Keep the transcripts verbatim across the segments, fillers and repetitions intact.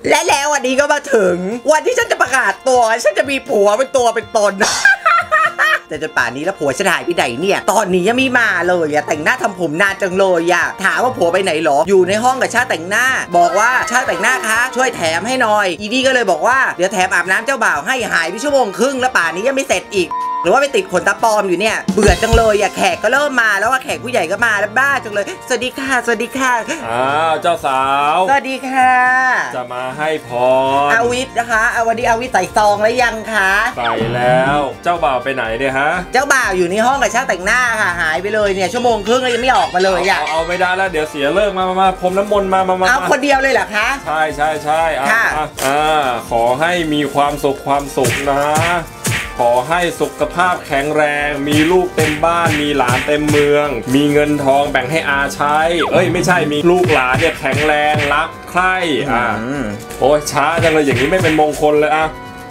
และแล้ววันนี้ก็มาถึงวันที่ฉันจะประกาศตัวฉันจะมีผัวเป็นตัวเป็นตนแต่จนป่านนี้แล้วผัวฉันหายไปไหนเนี่ยตอนนี้ยังไม่มาเลยอะแต่งหน้าทำผมนานจังเลยอะถามว่าผัวไปไหนหรออยู่ในห้องกับช่างแต่งหน้าบอกว่าช่างแต่งหน้าคะช่วยแถมให้หน่อยอีนี่ก็เลยบอกว่าเดี๋ยวแถมอาบน้ำเจ้าบ่าวให้หายไปชั่วโมงครึ่งแล้วป่านนี้ยังไม่เสร็จอีกหรือว่าไปติดขนตาปลอมอยู่เนี่ยเบื่อจังเลยอะแขกก็เริ่มมาแล้วว่าแขกผู้ใหญ่ก็มาแล้วบ้าจังเลยสวัสดีค่ะสวัสดีค่ะอ้าวเจ้าสาวสวัสดีค่ะจะมาให้พรอาวิทนะคะเอาวันนี้อาวิทใส่ซองแล้วยังคะใส่แล้วเจ้าบ่าวไปไหนเนี่ยฮะเจ้าบ่าวอยู่ในห้องกับช่างแต่งหน้าค่ะหายไปเลยเนี่ยชั่วโมงครึ่งแล้วยังไม่ออกมาเลยอะเอาไม่ได้แล้วเดี๋ยวเสียเลิกมามาพรมน้ำมนต์มามาเอาคนเดียวเลยเหรอคะใช่ใช่ใช่ค่ะอ่าขอให้มีความสุขความสุขนะขอให้สุขภาพแข็งแรงมีลูกเต็มบ้านมีหลานเต็มเมืองมีเงินทองแบ่งให้อาใช้เอ้ยไม่ใช่มีลูกหลานเนี่ยแข็งแรงรักใคร่อ่าโอ้ยช้าจังเลยอย่างนี้ไม่เป็นมงคลเลยอ่ะ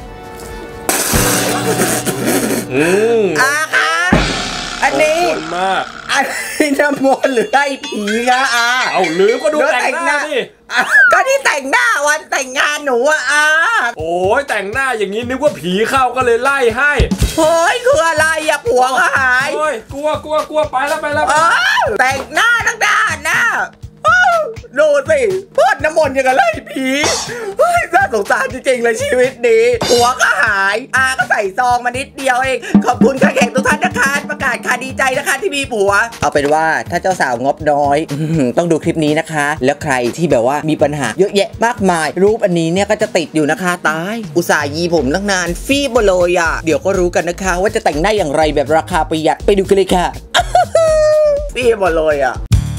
อืมอาค่ะอันนี้มากอันนี้น้ำมนต์หรือไอ้ผีคะอาเอาลืมก็ดูแต่งหน้าดิก็ที่แต่งหน้าวันแต่งงานหนูอะอาโอ้ยแต่งหน้าอย่างนี้นึกว่าผีเข้าก็เลยไล่ให้เฮ้ยคืออะไรอะผัวก็หายโอ้ยกลัวกลัวกลัวไปแล้วไปแล้วแต่งหน้าตั้งด้านหน้าดูสิพ่นน้ำมนต์อย่างกับไล่ผีเฮ้ยน่าสงสารจริงๆเลยชีวิตนี้ผัวก็หายอาก็ใส่ซองมานิดเดียวเองขอบคุณค่ะแขกทุกท่านนะคะประกาศค่ะดีใจนะคะที่มีผัวเอาเป็นว่าถ้าเจ้าสาวงบน้อยต้องดูคลิปนี้นะคะแล้วใครที่แบบว่ามีปัญหาเยอะแยะมากมายรูปอันนี้เนี่ยก็จะติดอยู่นะคะตายอุตส่าห์ยีผมตั้งนานฟีบเลยอ่ะเดี๋ยวก็รู้กันนะคะว่าจะแต่งหน้าอย่างไรแบบราคาประหยัดไปดูกันเลยค่ะฟีบเลยอ่ะ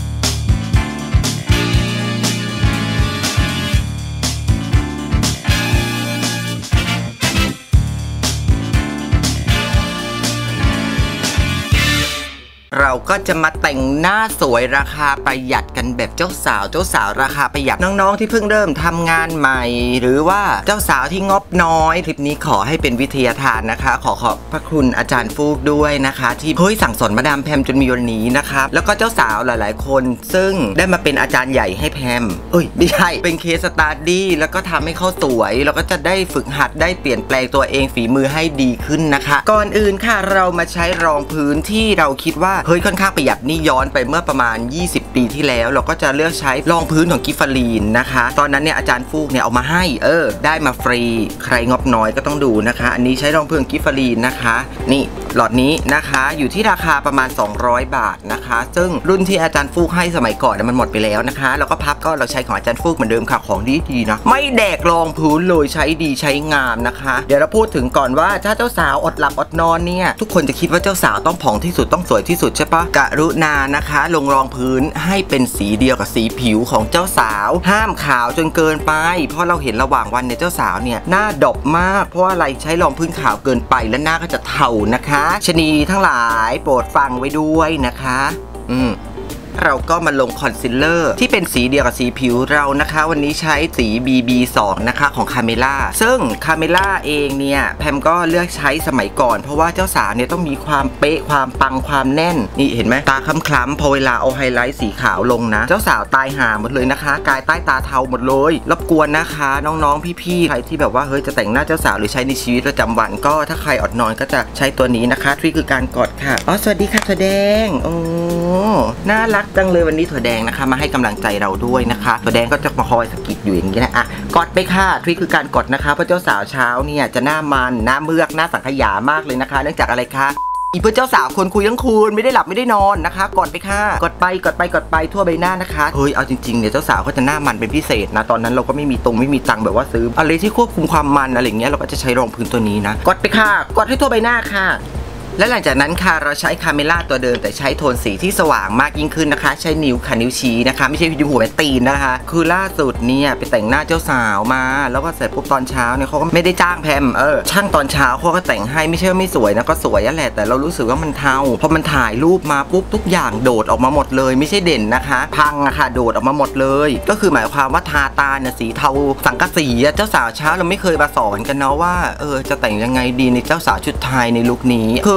เราก็จะมาแต่งหน้าสวยราคาประหยัดกันแบบเจ้าสาวเจ้าสาวราคาประหยัดน้องๆที่เพิ่งเริ่มทำงานใหม่หรือว่าเจ้าสาวที่งบน้อยคลิปนี้ขอให้เป็นวิทยาทานนะคะขอขอบพระคุณอาจารย์ฟูกด้วยนะคะที่เฮ้ยสั่งสอนมาดามแพมจนมีวันนี้นะคะแล้วก็เจ้าสาวหลายๆคนซึ่งได้มาเป็นอาจารย์ใหญ่ให้แพมเอ้ยไม่ใช่เป็นเคสสตาร์ดี้แล้วก็ทำให้เขาสวยแล้วก็จะได้ฝึกหัดได้เปลี่ยนแปลงตัวเองฝีมือให้ดีขึ้นนะคะก่อนอื่นค่ะเรามาใช้รองพื้นที่เราคิดว่าเฮ้ยค่อนข้างประหยัดนี่ย้อนไปเมื่อประมาณยี่สิบปีที่แล้วเราก็จะเลือกใช้รองพื้นของกิฟฟารีนนะคะตอนนั้นเนี่ยอาจารย์ฟูกเนี่ยเอามาให้เออได้มาฟรีใครงบน้อยก็ต้องดูนะคะอันนี้ใช้รองพื้นกิฟฟารีนนะคะนี่หลอดนี้นะคะอยู่ที่ราคาประมาณสองร้อยบาทนะคะซึ่งรุ่นที่อาจารย์ฟูกให้สมัยก่อนมันหมดไปแล้วนะคะแล้วก็พับก็เราใช้ของอาจารย์ฟูกเหมือนเดิมค่ะของดีดีนะไม่แดกรองพื้นเลยใช้ดีใช้งามนะคะเดี๋ยวเราพูดถึงก่อนว่าถ้าเจ้าสาวอดหลับอดนอนเนี่ยทุกคนจะคิดว่าเจ้าสาวต้องผ่องที่สุดต้องสวยที่สุดใช่ปะกรุณานะคะลงรองพื้นให้เป็นสีเดียวกับสีผิวของเจ้าสาวห้ามขาวจนเกินไปเพราะเราเห็นระหว่างวันเนี่ยเจ้าสาวเนี่ยหน้าดบมากเพราะอะไรใช้รองพื้นขาวเกินไปและหน้าก็จะเทานะคะชะนีทั้งหลายโปรดฟังไว้ด้วยนะคะอืมเราก็มาลงคอนซีลเลอร์ที่เป็นสีเดียวกับสีผิวเรานะคะวันนี้ใช้สี บี บี สอง นะคะของคาเมล่าซึ่งคาเมล่าเองเนี่ยแพมก็เลือกใช้สมัยก่อนเพราะว่าเจ้าสาวเนี่ยต้องมีความเป๊ะความปังความแน่นนี่เห็นไหมตาคล้ำๆพอเวลาเอาไฮไลท์สีขาวลงนะเจ้าสาวตายห่าหมดเลยนะคะกายใต้ตาเทาหมดเลยรบกวนนะคะน้องๆพี่ๆใครที่แบบว่าเฮ้ยจะแต่งหน้าเจ้าสาวหรือใช้ในชีวิตประจำวันก็ถ้าใครอดนอนก็จะใช้ตัวนี้นะคะทริคคือการกดค่ะอ๋อสวัสดีค่ะถั่วแดงโอ้น่ารักจังเลยวันนี้ถั่วแดงนะคะมาให้กำลังใจเราด้วยนะคะถั่วแดงก็จะมาคอยสะกิดอยู่อย่างนี้นะอ่ะกดไปค่ะทริคคือการกดนะคะเพราะเจ้าสาวเช้าเนี่ยจะหน้ามันหน้าเมือกหน้าสังขยามากเลยนะคะเนื่องจากอะไรคะอีเพื่อเจ้าสาวคนคุยทั้งคืนไม่ได้หลับไม่ได้นอนนะคะกดไปค่ะกดไปกดไปกดไปทั่วใบหน้านะคะเฮ้ยเอาจริงๆเนี่ยเจ้าสาวเขาจะหน้ามันเป็นพิเศษนะตอนนั้นเราก็ไม่มีตรงไม่มีตังแบบว่าซื้ออะไรที่ควบคุมความมันอะไรเงี้ยเราก็จะใช้รองพื้นตัวนี้นะกดไปค่ะกดให้ทั่วใบหน้าค่ะและหลังจากนั้นค่ะเราใช้คาเมล่าตัวเดิมแต่ใช้โทนสีที่สว่างมากยิ่งขึ้นนะคะใช้นิ้วค่ะนิ้วชี้นะคะไม่ใช่นิ้วหัวแม่ตีนนะคะคือล่าสุดเนี่ยไปแต่งหน้าเจ้าสาวมาแล้วก็เสร็จปุ๊บตอนเช้าเนี่ยเขาก็ไม่ได้จ้างแพมเออช่างตอนเช้าเขาก็แต่งให้ไม่ใช่ว่าไม่สวยนะก็สวยนั่นแหละแต่เรารู้สึกว่ามันเทาพอมันถ่ายรูปมาปุ๊บทุกอย่างโดดออกมาหมดเลยไม่ใช่เด่นนะคะพังอะค่ะโดดออกมาหมดเลยก็คือหมายความว่าทาตาเนี่ยสีเทาสังกะสีเจ้าสาวเช้าเราไม่เคยมาสอนกันเนาะว่าเออจะแต่งยังไงดีในเจ้าสาวชุดไทยในลุคนี้คือ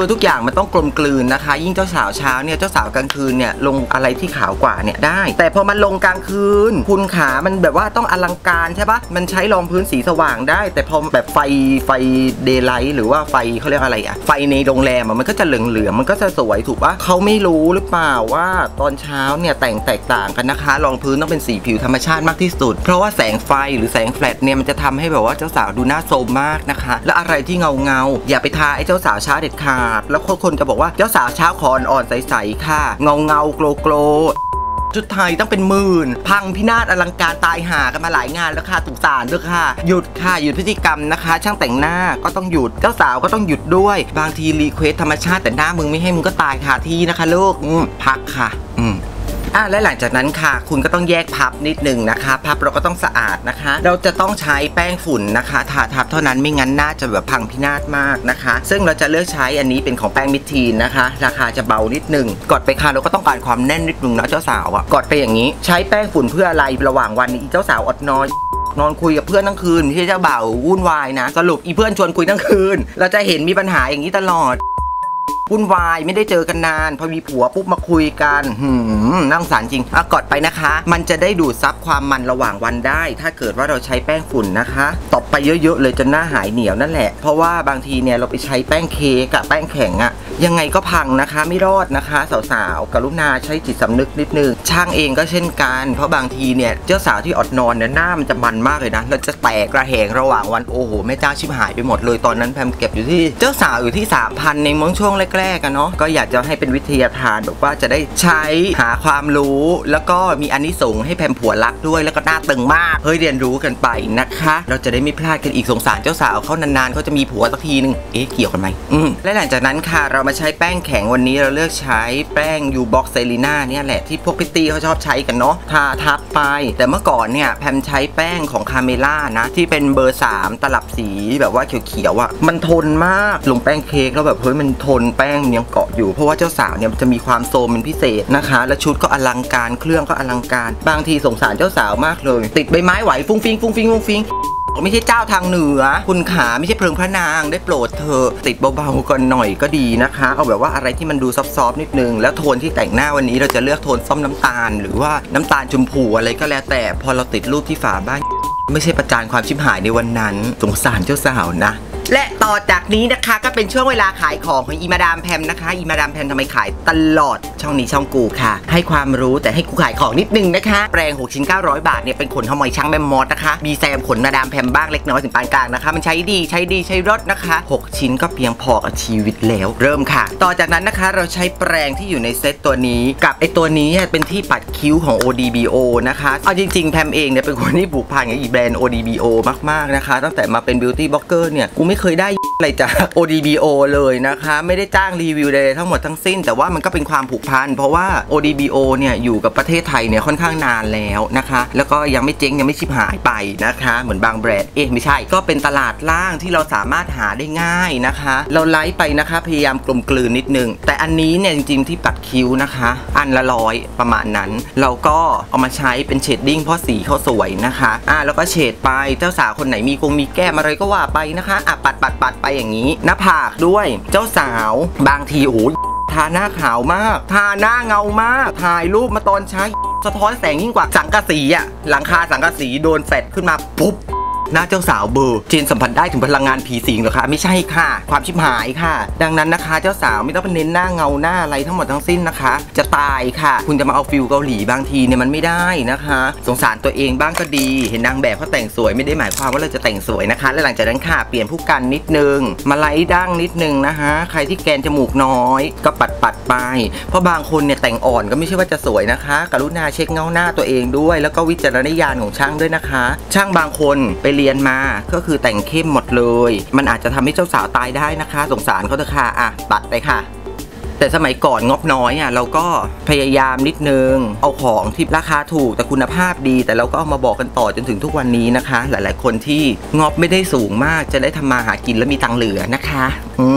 คือทุกอย่างมันต้องกลมกลืนนะคะยิ่งเจ้าสาวเช้าเนี่ยเจ้าสาวกลางคืนเนี่ยลงอะไรที่ขาวกว่าเนี่ยได้แต่พอมันลงกลางคืนคุณขามันแบบว่าต้องอลังการใช่ปะมันใช้รองพื้นสีสว่างได้แต่พอแบบไฟไฟเดย์ไลท์หรือว่าไฟเขาเรียกอะไรอะไฟในโรงแรมมันก็จะเหลืองๆมันก็จะสวยถูกปะเขาไม่รู้หรือเปล่าว่าตอนเช้าเนี่ยแต่งแตกต่างกันนะคะรองพื้นต้องเป็นสีผิวธรรมชาติมากที่สุดเพราะว่าแสงไฟหรือแสงแฟลชเนี่ยมันจะทำให้แบบว่าเจ้าสาวดูน่าโซมมากนะคะและอะไรที่เงาเงาอย่าไปทาไอ้เจ้าสาวเช้าเด็ดขาดแล้วคนจะบอกว่าเจ้าสาวเช้าขออ่อนๆใสๆค่ะเงาเงาโกลโกลชุดไทยต้องเป็นหมื่นพังพินาศอลังการตายห่ากันมาหลายงานแล้วค่ะสงสารด้วยค่ะหยุดค่ะหยุดพฤติกรรมนะคะช่างแต่งหน้าก็ต้องหยุดเจ้าสาวก็ต้องหยุดด้วยบางทีรีเควสธรรมชาติแต่หน้ามึงไม่ให้มึงก็ตายค่ะที่นะคะลูกพักค่ะอืมอ่ะและหลังจากนั้นค่ะคุณก็ต้องแยกพับนิดนึงนะคะพับเราก็ต้องสะอาดนะคะเราจะต้องใช้แป้งฝุ่นนะคะทาทับเท่านั้นไม่งั้นหน้าจะแบบพังพินาศมากนะคะซึ่งเราจะเลือกใช้อันนี้เป็นของแป้งมิทีนนะคะราคาจะเบานิดนึงกดไปค่ะเราก็ต้องการความแน่นนิดนึงนะเจ้าสาวอ่ะกดไปอย่างนี้ใช้แป้งฝุ่นเพื่ออะไรระหว่างวันนี้เจ้าสาวอดนอนนอนคุยกับเพื่อนทั้งคืนไม่ใช่เจ้าบ่าววุ่นวายนะสรุปอีเพื่อนชวนคุยทั้งคืนเราจะเห็นมีปัญหาอย่างนี้ตลอดวุ่นวายไม่ได้เจอกันนานพอมีผัวปุ๊บมาคุยกันหืมน่าสงสารจริงอ่ะกดไปนะคะมันจะได้ดูดซับความมันระหว่างวันได้ถ้าเกิดว่าเราใช้แป้งฝุ่นนะคะตบไปเยอะๆเลยจนหน้าหายเหนียวนั่นแหละเพราะว่าบางทีเนี่ยเราไปใช้แป้งเค้กกับแป้งแข็งอะยังไงก็พังนะคะไม่รอดนะคะสาวๆกรุณาใช้จิตสำนึกนิดนึงช่างเองก็เช่นกันเพราะบางทีเนี่ยเจ้าสาวที่อดนอนเนี่ยหน้ามันจะมันมากเลยนะเราจะแตกกระแหงระหว่างวันโอ้โหแม่เจ้าชิบหายไปหมดเลยตอนนั้นแพมเก็บอยู่ที่เจ้าสาวอยู่ที่ สามพัน ในมื้อช่วงแรกๆกันเนาะก็อยากจะให้เป็นวิทยาทานแบบว่าจะได้ใช้หาความรู้แล้วก็มีอานิสงส์ให้แพมผัวรักด้วยแล้วก็หน้าตึงมากเฮ้ยเรียนรู้กันไปนะคะเราจะได้ไม่พลาดกันอีกสงสารเจ้าสาวเขานานๆเขาจะมีผัวสักทีนึงเอ๊ะเกี่ยวกันไหมอืมและหลังจากนั้นค่ะเรามาใช้แป้งแข็งวันนี้เราเลือกใช้แป้งยูบ็อกเซรีน่าเนี่ยแหละที่พวกพิตตี้เขาชอบใช้กันเนาะทาทับไปแต่เมื่อก่อนเนี่ยแพมใช้แป้งของคาเมล่านะที่เป็นเบอร์สามตลับสีแบบว่าเขียวๆอ่ะมันทนมากลงแป้งเค้กแล้วแบบเฮ้ยมันทนแป้งมันยังเกาะอยู่เพราะว่าเจ้าสาวเนี่ยจะมีความโซมเป็นพิเศษนะคะและชุดก็อลังการเครื่องก็อลังการบางทีสงสารเจ้าสาวมากเลยติดใบไม้ไหวฟุ้งฟิงฟุ้งฟิงฟุ้งฟิงไม่ใช่เจ้าทางเหนือคุณขาไม่ใช่เพลิงพระนางได้โปรดเธอติดเบาๆก่อนหน่อยก็ดีนะคะเอาแบบว่าอะไรที่มันดูซอฟๆนิดนึงแล้วโทนที่แต่งหน้าวันนี้เราจะเลือกโทนส้มน้ำตาลหรือว่าน้ำตาลชมพูอะไรก็แล้วแต่พอเราติดรูปที่ฝาบ้านไม่ใช่ประจานความชิบหายในวันนั้นสงสารเจ้าสาวนะและต่อจากนี้นะคะก็เป็นช่วงเวลาขายของของอีมาดามแพมนะคะอีมาดามแพมทำไมขายตลอดช่องนี้ช่องกูค่ะให้ความรู้แต่ให้กูขายของนิดนึงนะคะแปรงหกชิ้นเก้าร้อยบาทเนี่ยเป็นขนทำไมช่างแม่มอสนะคะมีแซมขนมาดามแพมบ้างเล็กน้อยถึงปานกลางนะคะมันใช้ดีใช้ดีใช้รสนะคะหกชิ้นก็เพียงพอกับชีวิตแล้วเริ่มค่ะต่อจากนั้นนะคะเราใช้แปรงที่อยู่ในเซตตัวนี้กับไอตัวนี้เป็นที่ปัดคิ้วของ โอ ดี บี โอ นะคะเอาจริงๆแพมเองเนี่ยเป็นคนที่ผูกพันกับอีแบรนด์ โอ ดี บี โอ มากๆนะคะตั้งแต่มาเป็นบิวตี้บล็อกเกอร์เนี่ยกูไม่เคยได้อะไรจาก โอ ดี บี โอ เลยนะคะไม่ได้จ้างรีวิวใดๆทั้งหมดทั้งสิ้นแต่ว่ามันก็เป็นความผูกพันเพราะว่า โอ ดี บี โอ เนี่ยอยู่กับประเทศไทยเนี่ยค่อนข้างนานแล้วนะคะแล้วก็ยังไม่เจ๊งยังไม่ชิบหายไปนะคะเหมือนบางแบรนด์เอ๊ะไม่ใช่ก็เป็นตลาดล่างที่เราสามารถหาได้ง่ายนะคะเราไลฟ์ไปนะคะพยายามกลมกลืนนิดนึงแต่อันนี้เนี่ยจริงๆที่ปัดคิ้วนะคะอันละร้อยประมาณนั้นเราก็เอามาใช้เป็นเชดดิ้งเพราะสีเขาสวยนะคะอ่ะแล้วก็เฉดไปเจ้าสาวคนไหนมีกงมีแก้มอะไรก็ว่าไปนะคะอ่ะปัดปัดปัดไปอย่างนี้หน้าผากด้วยเจ้าสาวบางทีโอ้โหทาหน้าขาวมากทาหน้าเงามากถ่ายรูปมาตอนเช้าสะท้อนแสงยิ่งกว่าสังกะสีอะหลังคาสังกะสีโดนแฟลชขึ้นมาปุ๊บหน้าเจ้าสาวเบอร์เจนสัมผัสได้ถึงพลังงานผีสิงเหรอคะไม่ใช่ค่ะความชิบหายค่ะดังนั้นนะคะเจ้าสาวไม่ต้องไปเน้นหน้าเงาหน้าอะไรทั้งหมดทั้งสิ้นนะคะจะตายค่ะคุณจะมาเอาฟิลเกาหลีบางทีเนี่ยมันไม่ได้นะคะสงสารตัวเองบ้างก็ดีเห็นนางแบบเขาแต่งสวยไม่ได้หมายความว่าเราจะแต่งสวยนะคะและหลังจากนั้นค่ะเปลี่ยนผู้กันนิดนึงมาไล่ดั้งนิดนึงนะคะใครที่แกนจมูกน้อยก็ปัดปัดไปเพราะบางคนเนี่ยแต่งอ่อนก็ไม่ใช่ว่าจะสวยนะคะกรุณาเช็คเงาหน้าตัวเองด้วยแล้วก็วิจารณญาณของช่างด้วยนะคะช่างบางคนไปเรียนมาก็คือแต่งเข้มหมดเลยมันอาจจะทำให้เจ้าสาวตายได้นะคะสงสารเขาเถอะค่ะอ่ะตัดไปค่ะแต่สมัยก่อนงบน้อยอ่ะเราก็พยายามนิดนึงเอาของที่ราคาถูกแต่คุณภาพดีแต่เราก็เอามาบอกกันต่อจนถึงทุกวันนี้นะคะหลายๆคนที่งบไม่ได้สูงมากจะได้ทำมาหากินแล้วมีตังค์เหลือนะคะอืมอ่ะ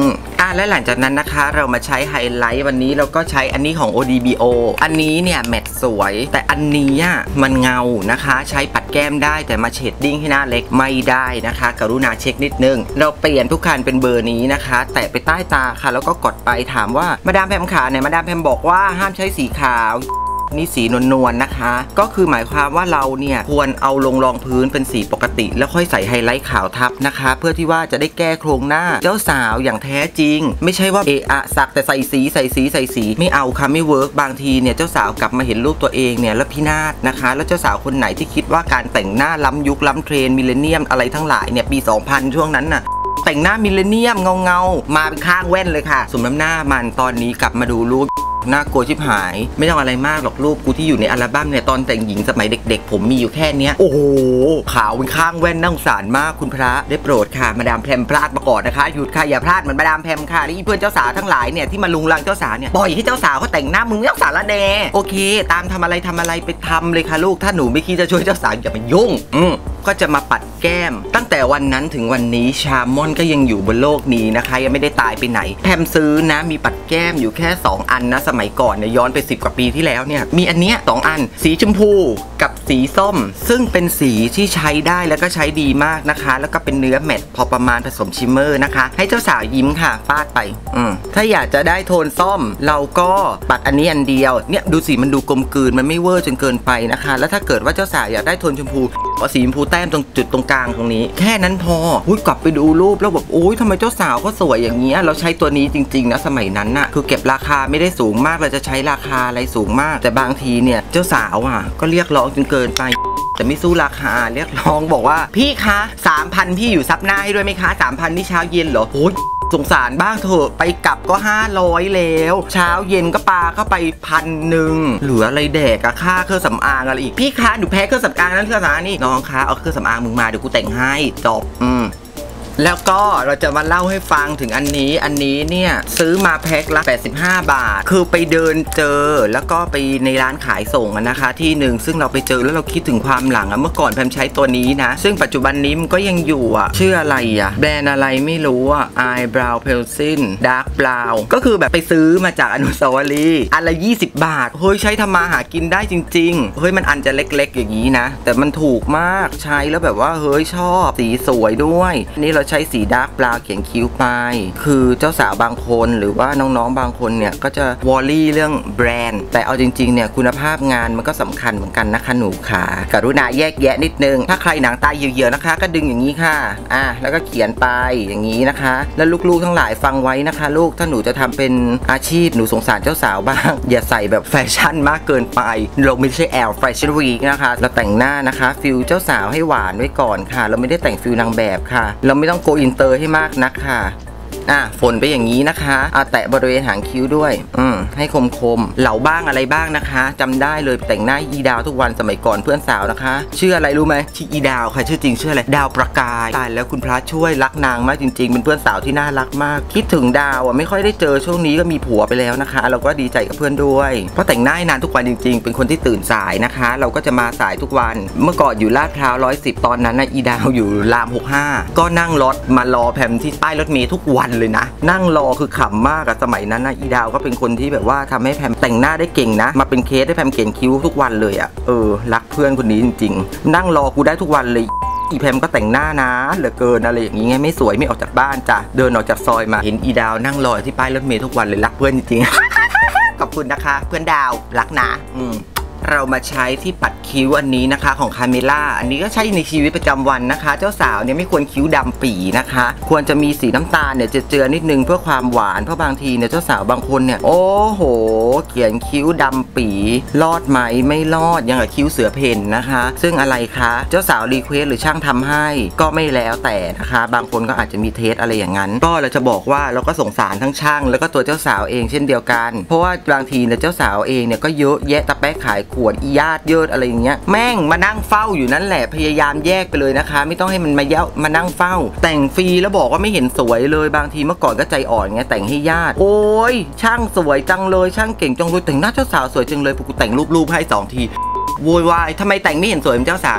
ะและหลังจากนั้นนะคะเรามาใช้ไฮไลท์วันนี้เราก็ใช้อันนี้ของ โอ ดี บี โอ อันนี้เนี่ยแมตต์สวยแต่อันนี้มันเงานะคะใช้ปัดแก้มได้แต่มาเชดดิ้งให้หน้าเล็กไม่ได้นะคะกรุณาเช็คนิดนึงเราเปลี่ยนทุกคันเป็นเบอร์นี้นะคะแตะไปใต้ตาค่ะแล้วก็กดไปถามว่ามาดามแพมขาเนี่ยมาดามแพมบอกว่าห้ามใช้สีขาวนี่สีนวลๆนะคะก็คือหมายความว่าเราเนี่ยควรเอาลงรองพื้นเป็นสีปกติแล้วค่อยใส่ไฮไลท์ขาวทับนะคะเพื่อที่ว่าจะได้แก้โครงหน้าเจ้าสาวอย่างแท้จริงไม่ใช่ว่าเอะอะสักแต่ใส่สีใส่สีใส่สีไม่เอาค่ะไม่เวิร์กบางทีเนี่ยเจ้าสาวกลับมาเห็นรูปตัวเองเนี่ยแล้วพินาศนะคะแล้วเจ้าสาวคนไหนที่คิดว่าการแต่งหน้าล้ำยุคล้ำเทรนมิลเลนเนียมอะไรทั้งหลายเนี่ยปีสองพันช่วงนั้นน่ะแต่งหน้ามิลเลนเนียมเงาเงามาเป็นข้างแว่นเลยค่ะสมน้ำหน้ามันตอนนี้กลับมาดูรูปน่ากลัวชิบหายไม่ต้องอะไรมากหรอกรูปกูที่อยู่ในอัลบั้มเนี่ยตอนแต่งหญิงสมัยเด็กๆผมมีอยู่แค่เนี้ยโอ้โหขาวเป็นข้างแว่นน่าสงสารมากคุณพระได้โปรดค่ะมาดามแพมพลาดมาก่อนนะคะหยุดค่ะอย่าพลาดเหมือนมาดามแพมค่ะนี่เพื่อนเจ้าสาวทั้งหลายเนี่ยที่มาลุงลังเจ้าสาวเนี่ยปล่อยให้เจ้าสาวเขาแต่งหน้ามึงไม่ต้องสารแดโอเคตามทำอะไรทำอะไรไปทำเลยค่ะลูกถ้าหนูไม่คิดจะช่วยเจ้าสาวอย่ามายุ่งอืมก็จะมาปัดแก้มตั้งแต่วันนั้นถึงวันนี้ชามอนก็ยังอยู่บนโลกนี้นะคะยังไม่ได้ตายไปไหนแพมซื้อนะมีปัดแก้มอยู่แค่สองอันนะสมัยก่อนเนี่ยย้อนไปสิบกว่าปีที่แล้วเนี่ยมีอันเนี้ยสองอันสีชมพูกับสีส้มซึ่งเป็นสีที่ใช้ได้แล้วก็ใช้ดีมากนะคะแล้วก็เป็นเนื้อแมตต์พอประมาณผสมชิมเมอร์นะคะให้เจ้าสาวยิ้มค่ะฟาดไปอืมถ้าอยากจะได้โทนส้มเราก็ปัดอันนี้อันเดียวเนี่ยดูสีมันดูกลมกลืนมันไม่เวอร์จนเกินไปนะคะแล้วถ้าเกิดว่าเจ้าสาวอยากได้โทนชมพูเอาสีชมพูแต้มตรงจุดตรงกลางตรงนี้แค่นั้นพออุ้ยกลับไปดูรูปแล้วแบบโอ้ยทำไมเจ้าสาวก็สวยอย่างเงี้ยเราใช้ตัวนี้จริงๆนะสมัยนั้นน่ะคือเก็บราคาไม่ได้สูงมากเราจะใช้ราคาอะไรสูงมากแต่บางทีเนี่ยเจ้าสาวอ่ะก็เรียกร้องจนเกินไปแต่ไม่สู้ราคาเรียกร้องบอกว่าพี่คะ สามพัน พี่อยู่ซับหน้าให้ด้วยไหมคะ สามพัน นี่เช้าเย็นเหรอโอ้ยสงสารบ้างเถอะไปกลับก็ห้าร้อยแล้วเช้าเย็นก็ปาเข้าไปพันหนึ่งเหลืออะไรแดกอะค่าเครื่องสำอางอะไรอีกพี่คะหนูแพ้เครื่องสำอางนั้นเครื่องสำอางนี่น้องคะเอาเครื่องสำอางมึงมาเดี๋ยวกูแต่งให้จบอืมแล้วก็เราจะมาเล่าให้ฟังถึงอันนี้อันนี้เนี่ยซื้อมาแพ็คละแปดสิบห้าบาทคือไปเดินเจอแล้วก็ไปในร้านขายส่งนะคะที่หนึ่งซึ่งเราไปเจอแล้วเราคิดถึงความหลังอะเมื่อก่อนแพมใช้ตัวนี้นะซึ่งปัจจุบันนี้มันก็ยังอยู่อะชื่ออะไรอะแบรนด์อะไรไม่รู้อะ Eyebrow Pencil Dark Brown ก็คือแบบไปซื้อมาจากอนุสาวรีย์อันละยี่สิบบาทเฮ้ยใช้ทำมาหากินได้จริงๆเฮ้ยมันอันจะเล็กๆอย่างนี้นะแต่มันถูกมากใช้แล้วแบบว่าเฮ้ยชอบสีสวยด้วยนี่เราใช้สีดาร์กบราวน์เขียนคิ้วไปคือเจ้าสาวบางคนหรือว่าน้องๆบางคนเนี่ยก็จะวอลลี่เรื่องแบรนด์แต่เอาจริงๆเนี่ยคุณภาพงานมันก็สำคัญเหมือนกันนะคะหนูขากรุณาแยกแยะนิดนึงถ้าใครหนังตาเหี่ยวๆนะคะก็ดึงอย่างนี้ค่ะอ่ะแล้วก็เขียนไปอย่างนี้นะคะแล้วลูกๆทั้งหลายฟังไว้นะคะลูกถ้าหนูจะทำเป็นอาชีพหนูสงสารเจ้าสาวบ้างอย่าใส่แบบแฟชั่นมากเกินไปเราไม่ใช่แอลแฟชั่นวีคนะคะเราแต่งหน้านะคะฟิลเจ้าสาวให้หวานไว้ก่อนค่ะเราไม่ได้แต่งฟิลนางแบบค่ะเราไม่ต้องโกอินเตอร์ให้มากนักค่ะอ่ะฝนไปอย่างนี้นะคะอ่ะแตะบริเวณหางคิ้วด้วยอืมให้คมคมเหลาบ้างอะไรบ้างนะคะจำได้เลยแต่งหน้าอีดาวทุกวันสมัยก่อนเพื่อนสาวนะคะชื่ออะไรรู้ไหมชื่ออีดาวค่ะชื่อจริงชื่ออะไรดาวประกายตายแล้วคุณพระช่วยรักนางมากจริงๆเป็นเพื่อนสาวที่น่ารักมากคิดถึงดาวอ่ะไม่ค่อยได้เจอช่วงนี้ก็มีผัวไปแล้วนะคะเราก็ดีใจกับเพื่อนด้วยเพราะแต่งหน้านานทุกวันจริงๆเป็นคนที่ตื่นสายนะคะเราก็จะมาสายทุกวันเมื่อก่อนอยู่ลาดพร้าวร้อยสิบตอนนั้นนะอีดาวอยู่รามหกห้าก็นั่งรถมารอแพมที่ป้ายรถเมล์ทุกวันเลยนะนั่งรอคือขำมากอะสมัยนั้นนะอีดาวก็เป็นคนที่แบบว่าทำให้แพมแต่งหน้าได้เก่งนะมาเป็นเคสให้แพมเขียนคิ้วทุกวันเลยอะเออรักเพื่อนคนนี้จริงๆนั่งรอกูได้ทุกวันเลยอีแพมก็แต่งหน้านะเหลือเกินอะไรอย่างงี้ไงไม่สวยไม่ออกจากบ้านจ้ะเดินออกจากซอยมาเห็นอีดาวนั่งรอที่ป้ายรถเมล์ทุกวันเลยรักเพื่อนจริงๆ ขอบคุณนะคะเพื่อนดาวรักนะอืมเรามาใช้ที่ปัดคิ้วอันนี้นะคะของคาเมล่าอันนี้ก็ใช้ในชีวิตประจำวันนะคะเจ้าสาวเนี่ยไม่ควรคิ้วดำปี่นะคะควรจะมีสีน้ำตาลเนี่ยเจือๆนิดนึงเพื่อความหวานเพราะบางทีเนี่ยเจ้าสาวบางคนเนี่ยโอ้โหเขียนคิ้วดำปี่รอดไหมไม่รอดยังกับคิ้วเสือเพ่นนะคะซึ่งอะไรคะเจ้าสาวรีเควสหรือช่างทำให้ก็ไม่แล้วแต่นะคะบางคนก็อาจจะมีเทสอะไรอย่างนั้นก็เราจะบอกว่าเราก็สงสารทั้งช่างแล้วก็ตัวเจ้าสาวเองเช่นเดียวกันเพราะว่าบางทีเนี่ยเจ้าสาวเองเนี่ยก็เยอะแยะตะแป๊กขายขวดอีญาติเยิดอะไรอย่างเงี้ยแม่งมานั่งเฝ้าอยู่นั่นแหละพยายามแยกไปเลยนะคะไม่ต้องให้มันมาเย้ามานั่งเฝ้าแต่งฟรีแล้วบอกว่าไม่เห็นสวยเลยบางทีเมื่อก่อนก็ใจอ่อนไงแต่งให้ญาติโอ้ยช่างสวยจังเลยช่างเก่งจังเลยแต่งหน้าเจ้าสาวสวยจังเลยพวกกูแต่งรูปๆให้สองทีโวยวายทำไมแต่งไม่เห็นสวยเป็นเจ้าสาว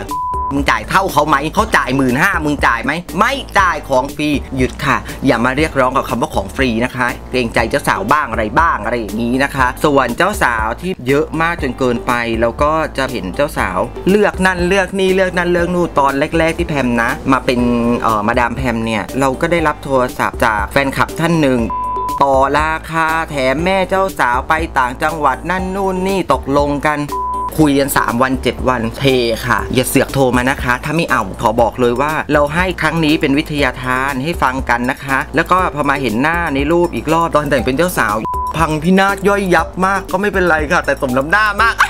มึงจ่ายเท่าเขาไหมเขาจ่ายหมื่นห้ามึงจ่ายไหมไม่จ่ายของฟรีหยุดค่ะอย่ามาเรียกร้องกับคำว่าของฟรีนะคะเกรงใจเจ้าสาวบ้างอะไรบ้างอะไรอย่างนี้นะคะส่วนเจ้าสาวที่เยอะมากจนเกินไปแล้วก็จะเห็นเจ้าสาวเลือกนั่นเลือกนี่เลือกนั่นเลือกนู่นตอนแรกๆที่แพมนะมาเป็นเอ่อมาดามแพมเนี่ยเราก็ได้รับโทรศัพท์จากแฟนคลับท่านหนึ่งต่อราคาแถมแม่เจ้าสาวไปต่างจังหวัดนั่นนู่นนี่ตกลงกันคุยกันสามวันเจ็ดวันเทค่ะอย่าเสือกโทรมานะคะถ้าไม่เอาขอบอกเลยว่าเราให้ครั้งนี้เป็นวิทยาทานให้ฟังกันนะคะแล้วก็พอมาเห็นหน้าในรูปอีกรอบตอนแต่งเป็นเจ้าสาวพังพินาศย่อยยับมากก็ไม่เป็นไรค่ะแต่สมน้ำหน้ามาก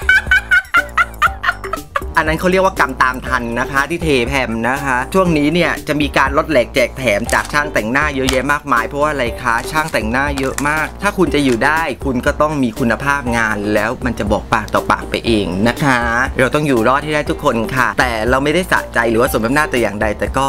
อันนั้นเขาเรียกว่ากรรมตามทันนะคะที่เทแพมนะคะช่วงนี้เนี่ยจะมีการลดแหลกแจกแถมจากช่างแต่งหน้าเยอะแยะมากมายเพราะว่าอะไรคะช่างแต่งหน้าเยอะมากถ้าคุณจะอยู่ได้คุณก็ต้องมีคุณภาพงานแล้วมันจะบอกปากต่อปากไปเองนะคะเราต้องอยู่รอดให้ได้ทุกคนค่ะแต่เราไม่ได้สะใจหรือว่าสมน้ำหน้าแต่อย่างใดแต่ก็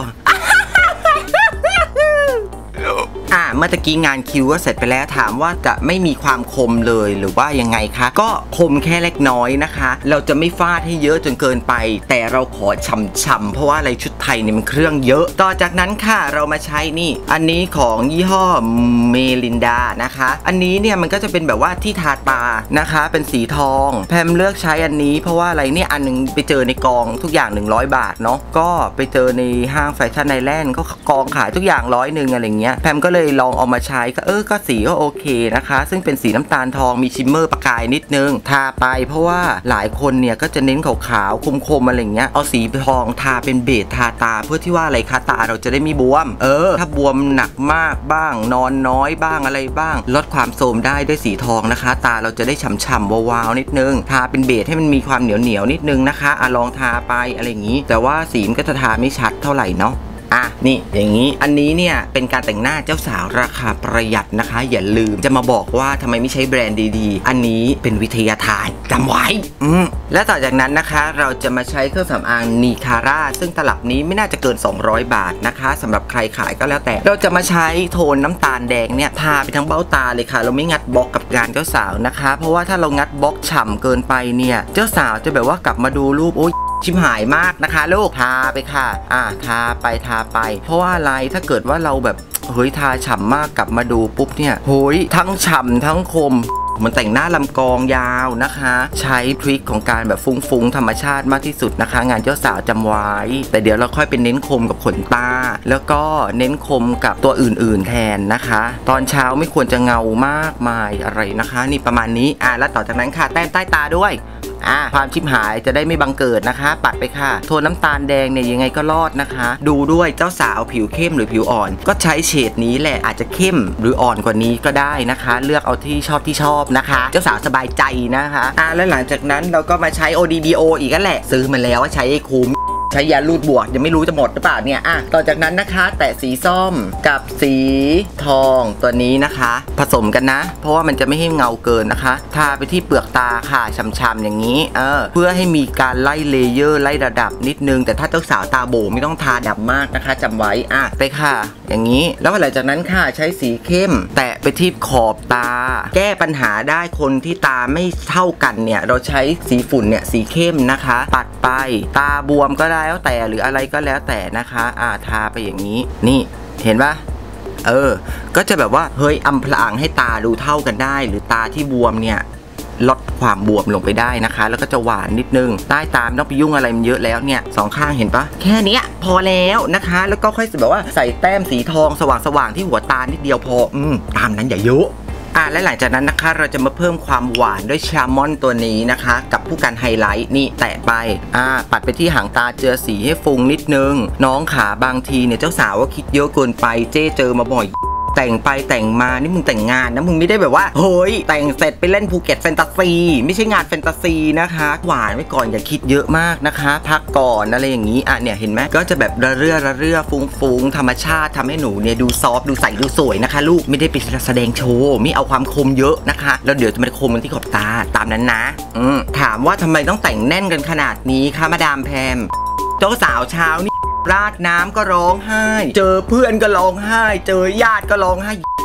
อ่าเมื่อตะกี้งานคิวก็เสร็จไปแล้วถามว่าจะไม่มีความคมเลยหรือว่ายังไงคะก็คมแค่เล็กน้อยนะคะเราจะไม่ฟาดให้เยอะจนเกินไปแต่เราขอช่ำๆเพราะว่าอะไรชุดไทยเนี่ยมันเครื่องเยอะต่อจากนั้นค่ะเรามาใช้นี่อันนี้ของยี่ห้อเมลินดานะคะอันนี้เนี่ยมันก็จะเป็นแบบว่าที่ทาตานะคะเป็นสีทองแพมเลือกใช้อันนี้เพราะว่าอะไรเนี่ยอันนึงไปเจอในกองทุกอย่างหนึ่งร้อยบาทเนาะก็ไปเจอในห้างแฟชั่นไอแลนด์ก็กองขายทุกอย่างร้อยหนึ่งอะไรเงี้ยแพมก็เลยลองเอามาใช้ก็เออก็สีก็โอเคนะคะซึ่งเป็นสีน้ำตาลทองมีชิมเมอร์ประกายนิดนึงทาไปเพราะว่าหลายคนเนี่ยก็จะเน้นขาวๆคมๆอะไรเงี้ยเอาสีทองทาเป็นเบสทาตาเพื่อที่ว่าอะไรคะตาเราจะได้ไม่บวมเออถ้าบวมหนักมากบ้างนอนน้อยบ้างอะไรบ้างลดความโทรมได้ด้วยสีทองนะคะตาเราจะได้ฉ่ำๆวาวๆนิดนึงทาเป็นเบสให้มันมีความเหนียวๆนิดนึงนะคะอ่ะลองทาไปอะไรอย่างนี้แต่ว่าสีมันก็จะทาไม่ชัดเท่าไหร่เนาะอ่ะนี่อย่างนี้อันนี้เนี่ยเป็นการแต่งหน้าเจ้าสาวราคาประหยัดนะคะอย่าลืมจะมาบอกว่าทำไมไม่ใช้แบรนด์ดีๆอันนี้เป็นวิทยาทานจำไว้อืมและต่อจากนั้นนะคะเราจะมาใช้เครื่องสำอางนีคาร่าซึ่งตลับนี้ไม่น่าจะเกินสองร้อยบาทนะคะสำหรับใครขายก็แล้วแต่เราจะมาใช้โทนน้ำตาลแดงเนี่ยทาไปทั้งเบ้าตาเลยค่ะเราไม่งัดบล็อกกับงานเจ้าสาวนะคะเพราะว่าถ้าเรางัดบล็อกฉ่ำเกินไปเนี่ยเจ้าสาวจะแบบว่ากลับมาดูรูปโอ๊ยชิมหายมากนะคะลูกทาไปค่ะอ่ะทาไปทาไปเพราะว่าอะไรถ้าเกิดว่าเราแบบเฮ้ยทาฉ่ำมากกลับมาดูปุ๊บเนี่ยโฮ้ยทั้งฉ่ำทั้งคมมันแต่งหน้าลำกองยาวนะคะใช้ทริคของการแบบฟุ้งๆธรรมชาติมากที่สุดนะคะงานเจ้าสาวจำไว้แต่เดี๋ยวเราค่อยเป็นเน้นคมกับขนตาแล้วก็เน้นคมกับตัวอื่นๆแทนนะคะตอนเช้าไม่ควรจะเงามากมายอะไรนะคะนี่ประมาณนี้อ่ะแล้วต่อจากนั้นค่ะแต้มใต้ตาด้วยอ่าความชิบหายจะได้ไม่บังเกิดนะคะปัดไปค่ะโทนน้ำตาลแดงเนี่ยยังไงก็รอดนะคะดูด้วยเจ้าสาวผิวเข้มหรือผิวอ่อนก็ใช้เฉดนี้แหละอาจจะเข้มหรืออ่อนกว่านี้ก็ได้นะคะเลือกเอาที่ชอบที่ชอบนะคะเจ้าสาวสบายใจนะคะอ่าแล้วหลังจากนั้นเราก็มาใช้ โอ ดี บี โอ อีกแล้วแหละซื้อมาแล้วใช้ให้คุ้มใช้ยาลูดบวกยังไม่รู้จะหมดหรือเปล่าเนี่ยอ่ะต่อจากนั้นนะคะแตะสีส้มกับสีทองตัวนี้นะคะผสมกันนะเพราะว่ามันจะไม่ให้เงาเกินนะคะทาไปที่เปลือกตาค่ะช่ำๆอย่างนี้เออเพื่อให้มีการไล่เลเยอร์ไล่ระดับนิดนึงแต่ถ้าเจ้าสาวตาโบไม่ต้องทาดำมากนะคะจำไว้อ่ะไปค่ะอย่างนี้แล้วหลังจากนั้นค่ะใช้สีเข้มแตะไปที่ขอบตาแก้ปัญหาได้คนที่ตาไม่เท่ากันเนี่ยเราใช้สีฝุ่นเนี่ยสีเข้มนะคะปัดไปตาบวมก็ได้แล้วแต่หรืออะไรก็แล้วแต่นะคะอ่าทาไปอย่างนี้นี่เห็นปะเออก็จะแบบว่าเฮ้ยอำพรางให้ตาดูเท่ากันได้หรือตาที่บวมเนี่ยลดความบวมลงไปได้นะคะแล้วก็จะหวานนิดนึงใต้ตาไม่ต้องไปยุ่งอะไรมันเยอะแล้วเนี่ยสองข้างเห็นปะแค่นี้พอแล้วนะคะแล้วก็ค่อยแบบว่าใส่แต้มสีทองสว่างๆที่หัวตานิดเดียวพออืมตามนั้นอย่าเยอะอ่ะและหลังจากนั้นนะคะเราจะมาเพิ่มความหวานด้วยชามอนตัวนี้นะคะกับผู้กันไฮไลท์นี่แตะไปอ่าปัดไปที่หางตาเจือสีให้ฟุ้งนิดนึงน้องขาบางทีเนี่ยเจ้าสาวว่าคิดเยอะเกินไปเจ๊เจอมาบ่อยแต่งไปแต่งมานี่มึงแต่งงานนะมึงไม่ได้แบบว่าเฮ้ยแต่งเสร็จไปเล่นภูเก็ตแฟนตาซีไม่ใช่งานแฟนตาซีนะคะหวานไว้ก่อนอย่าคิดเยอะมากนะคะพักก่อนอะไรอย่างนี้อ่ะเนี่ยเห็นไหมก็จะแบบระเรื่อระเรื่อฟุ้งฟุ้งธรรมชาติทำให้หนูเนี่ยดูซอฟดูใสดูสวยนะคะลูกไม่ได้ไปแสดงโชว์ไม่เอาความคมเยอะนะคะแล้วเดี๋ยวจะมาคมกันที่ขอบตาตามนั้นนะอืมถามว่าทำไมต้องแต่งแน่นกันขนาดนี้คะมาดามแพมเจ้าสาวเช้านี่ราดน้ำก็ร้องไห้เจอเพื่อนก็ร้องไห้เจอญาติก็ร้องไห้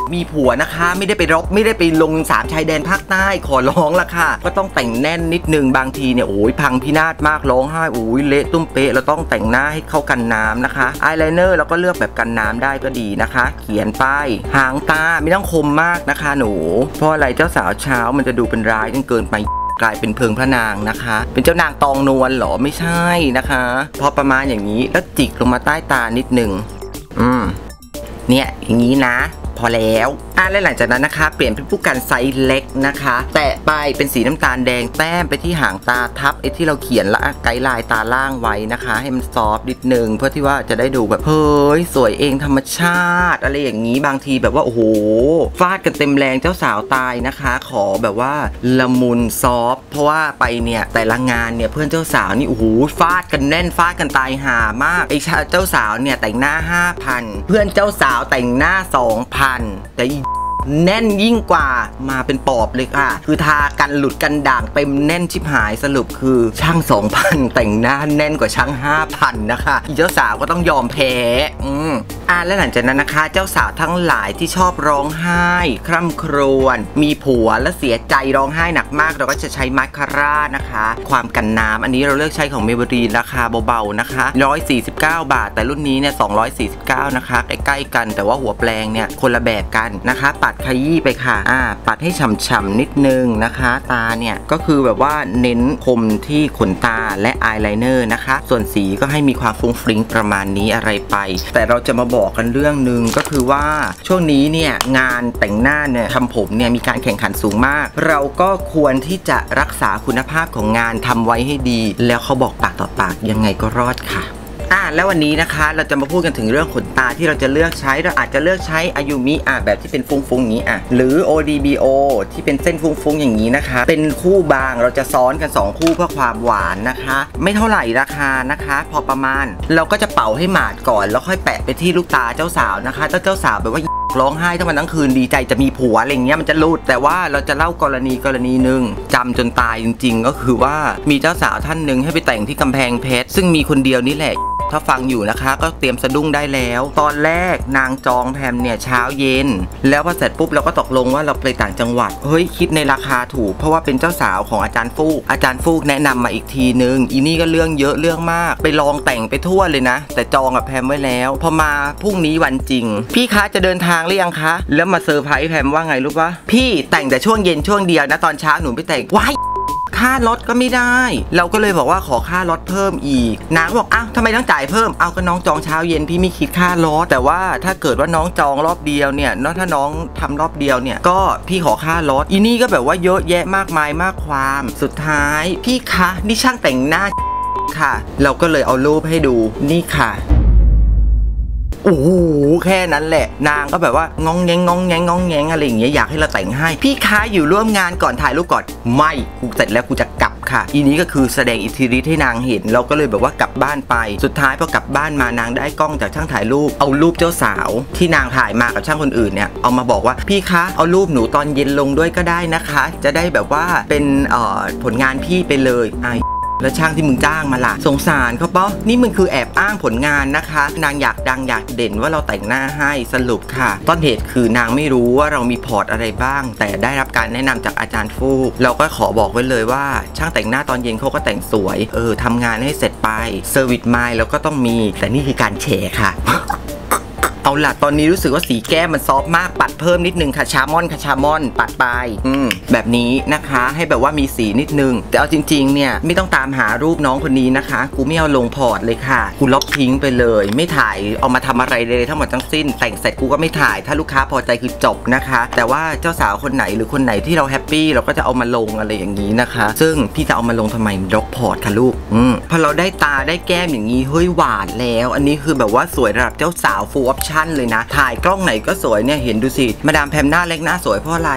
มีผัวนะคะไม่ได้ไปรบไม่ได้ไปลงสามชายแดนภาคใต้ขอร้องละค่ะก็ต้องแต่งแน่นนิดนึงบางทีเนี่ยโอ้ยพังพินาศมากร้องไห้โอ้ยเละตุ้มเป๊ะเราต้องแต่งหน้าให้เข้ากันน้ำนะคะอายไลเนอร์เราก็เลือกแบบกันน้ำได้ก็ดีนะคะเขียนป้ายหางตาไม่ต้องคมมากนะคะหนูเพราะอะไรเจ้าสาวเช้ามันจะดูเป็นร้ายจนเกินไปกลายเป็นเพิงพระนางนะคะเป็นเจ้านางตองนวลหรอไม่ใช่นะคะพอประมาณอย่างนี้แล้วจิกลงมาใต้ตานิดนึงอืมเนี่ยอย่างนี้นะพอแล้วอ่ะและหลังจากนั้นนะคะเปลี่ยนเป็นผู้กันไซส์เล็กนะคะแตะไปเป็นสีน้ำตาลแดงแต้มไปที่หางตาทับไอ้ที่เราเขียนละไกด์ไลน์ตาล่างไว้นะคะให้มันซอฟต์นิดนึงเพื่อที่ว่าจะได้ดูแบบเฮ้ยสวยเองธรรมชาติอะไรอย่างนี้บางทีแบบว่าโอ้โหฟาดกันเต็มแรงเจ้าสาวตายนะคะขอแบบว่าละมุนซอฟต์เพราะว่าไปเนี่ยแต่ละงานเนี่ยเพื่อนเจ้าสาวนี่โอ้โหฟาดกันแน่นฟาดกันตายห่ามากไอ้เจ้าสาวเนี่ยแต่งหน้า ห้าพัน เพื่อนเจ้าสาวแต่งหน้า สองพัน แต่แน่นยิ่งกว่ามาเป็นปอบเลยค่ะคือทากันหลุดกันด่างเต็มแน่นชิบหายสรุปคือช่าง สองพัน แต่งหน้าแน่นกว่าช่าง ห้าพัน นะคะเจ้าสาวก็ต้องยอมแพ้อืมอ่าและหลังจากนั้นนะคะเจ้าสาวทั้งหลายที่ชอบร้องไห้คร่ำครวญมีผัวและเสียใจร้องไห้หนักมากเราก็จะใช้มาสคาร่านะคะความกันน้ำอันนี้เราเลือกใช้ของเมเบรีนราคาเบาๆนะคะหนึ่งร้อยสี่สิบเก้าบาทแต่รุ่นนี้เนี่ยสองร้อยสี่สิบเก้านะคะใกล้ๆกันแต่ว่าหัวแปลงเนี่ยคนละแบบกันนะคะปัดขยี้ไปค่ะอ่าปัดให้ฉ่ำๆนิดนึงนะคะตาเนี่ยก็คือแบบว่าเน้นคมที่ขนตาและอายไลเนอร์นะคะส่วนสีก็ให้มีความฟุ้งฟริ้งประมาณนี้อะไรไปแต่เราจะมาบอกกันเรื่องนึงก็คือว่าช่วงนี้เนี่ยงานแต่งหน้าเนี่ยทำผมเนี่ยมีการแข่งขันสูงมากเราก็ควรที่จะรักษาคุณภาพของงานทำไว้ให้ดีแล้วเขาบอกปากต่อปากยังไงก็รอดค่ะอ่ะแล้ววันนี้นะคะเราจะมาพูดกันถึงเรื่องขนตาที่เราจะเลือกใช้เราอาจจะเลือกใช้อายุมิอ่ะแบบที่เป็นฟุ้งๆอย่างนี้อ่ะหรือ โอ ดี บี โอ ที่เป็นเส้นฟุ้งๆอย่างนี้นะคะเป็นคู่บางเราจะซ้อนกันสองคู่เพื่อความหวานนะคะไม่เท่าไหร่ราคานะคะพอประมาณเราก็จะเป่าให้หมาดก่อนแล้วค่อยแปะไปที่ลูกตาเจ้าสาวนะคะเจ้าเจ้าสาวแบบว่าร้องไห้ทั้งวันทั้งคืนดีใจจะมีผัวอะไรเงี้ยมันจะรูดแต่ว่าเราจะเล่ากรณีกรณีหนึ่งจำจนตายจริงๆก็คือว่ามีเจ้าสาวท่านหนึ่งให้ไปแต่งที่กำแพงเพชรซึ่งมีคนเดียวนี่แหละถ้าฟังอยู่นะคะก็เตรียมสะดุ้งได้แล้วตอนแรกนางจองแพมเนี่ยเช้าเย็นแล้วพอเสร็จปุ๊บเราก็ตกลงว่าเราไปต่างจังหวัดเฮ้ยคิดในราคาถูกเพราะว่าเป็นเจ้าสาวของอาจารย์ฟูกอาจารย์ฟูกแนะนำมาอีกทีนึงอีนี่ก็เรื่องเยอะเรื่องมากไปลองแต่งไปทั่วเลยนะแต่จองกับแพมไว้แล้วพอมาพรุ่งนี้วันจริงพี่คะจะเดินทางหรือยังคะแล้วมาเซอร์ไพรส์แพมว่าไงรู้ปะพี่แต่งแต่ช่วงเย็นช่วงเดียวนะตอนเช้าหนูไปแต่งว้ายค่ารถก็ไม่ได้เราก็เลยบอกว่าขอค่ารถเพิ่มอีกนางบอกอ้าวทำไมต้องจ่ายเพิ่มเอาก็น้องจองเช้าเย็นพี่ไม่คิดค่ารถแต่ว่าถ้าเกิดว่าน้องจองรอบเดียวเนี่ยนอกถ้าน้องทำรอบเดียวเนี่ยก็พี่ขอค่ารถอีนี่ก็แบบว่าเยอะแยะมากมายมากความสุดท้ายพี่คะนี่ช่างแต่งหน้าค่ะเราก็เลยเอารูปให้ดูนี่ค่ะโอ้โหแค่นั้นแหละนางก็แบบว่างองแงงงองแงงงองแงงอะไรอย่างเงี้ยอยากให้เราแต่งให้พี่ค้าอยู่ร่วมงานก่อนถ่ายรูปก่อนไม่กูเสร็จแล้วกูจะกลับค่ะอีนี้ก็คือแสดงอิทธิฤทธิ์ให้นางเห็นเราก็เลยแบบว่ากลับบ้านไปสุดท้ายพอกลับบ้านมานางได้กล้องจากช่างถ่ายรูปเอารูปเจ้าสาวที่นางถ่ายมากับช่างคนอื่นเนี่ยเอามาบอกว่าพี่คะเอารูปหนูตอนเย็นลงด้วยก็ได้นะคะจะได้แบบว่าเป็นเอ่อผลงานพี่ไปเลยไอแล้วช่างที่มึงจ้างมาล่ะสงสารเขาปะนี่มึงคือแอบอ้างผลงานนะคะนางอยากดังอยากเด่นว่าเราแต่งหน้าให้สรุปค่ะต้นเหตุคือนางไม่รู้ว่าเรามีพอร์ตอะไรบ้างแต่ได้รับการแนะนำจากอาจารย์ฟูกเราก็ขอบอกไว้เลยว่าช่างแต่งหน้าตอนเย็นเขาก็แต่งสวยเออทำงานให้เสร็จไปเซอร์วิสไมล์แล้วก็ต้องมีแต่นี่คือการแฉค่ะ เอาล่ะตอนนี้รู้สึกว่าสีแก้มมันซอฟต์มากปัดเพิ่มนิดนึงค่ะชามอนค่ะชามอนปัดไปอืมแบบนี้นะคะให้แบบว่ามีสีนิดนึงแต่เอาจริงๆเนี่ยไม่ต้องตามหารูปน้องคนนี้นะคะกูไม่เอาลงพอร์ตเลยค่ะกูลบทิ้งไปเลยไม่ถ่ายเอามาทำอะไรเลยทั้งหมดทั้งสิ้นแต่งเสร็จกูก็ไม่ถ่ายถ้าลูกค้าพอใจคือจบนะคะแต่ว่าเจ้าสาวคนไหนหรือคนไหนที่เราแฮปปี้เราก็จะเอามาลงอะไรอย่างนี้นะคะซึ่งพี่จะเอามาลงทำไมลบพอร์ตค่ะลูกอืมพอเราได้ตาได้แก้มอย่างนี้เฮ้ยหวานแล้วอันนี้คือแบบว่าสวยระดับเจ้าสาวฟูลออปชั่นเลยนะถ่ายกล้องไหนก็สวยเนี่ยเห็นดูสิมาดามแพมหน้าเล็กหน้าสวยเพราะอะไร